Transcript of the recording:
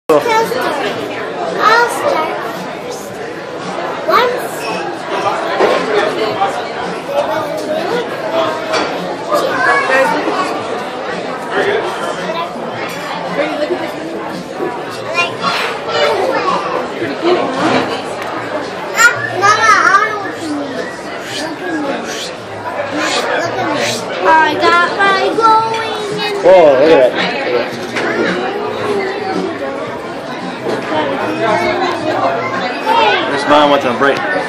I'll start first. Once. Very good. I got my glowing and Oh, look at that. This mom went on break.